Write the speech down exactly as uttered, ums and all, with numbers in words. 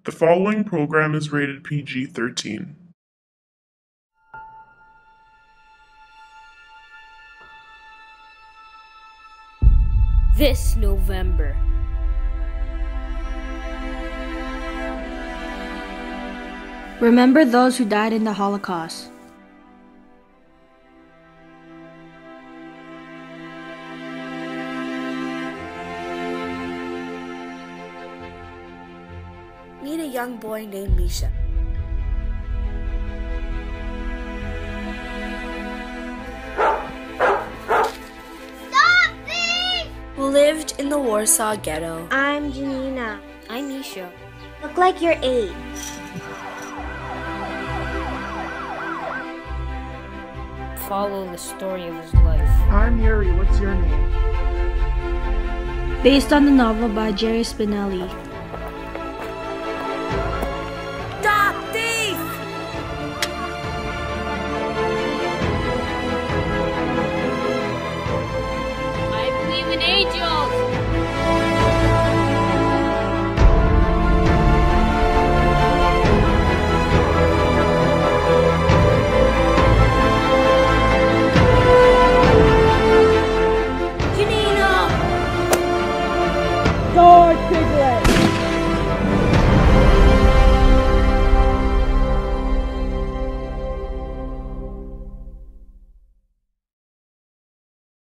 The following program is rated P G thirteen. This November, remember those who died in the Holocaust. Meet a young boy named Misha. Stop this! Who lived in the Warsaw Ghetto. I'm Janina. I'm Misha. Look like you're eight. Follow the story of his life. I'm Yuri. What's your name? Based on the novel by Jerry Spinelli.